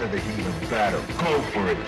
into the heat of battle. Go for it.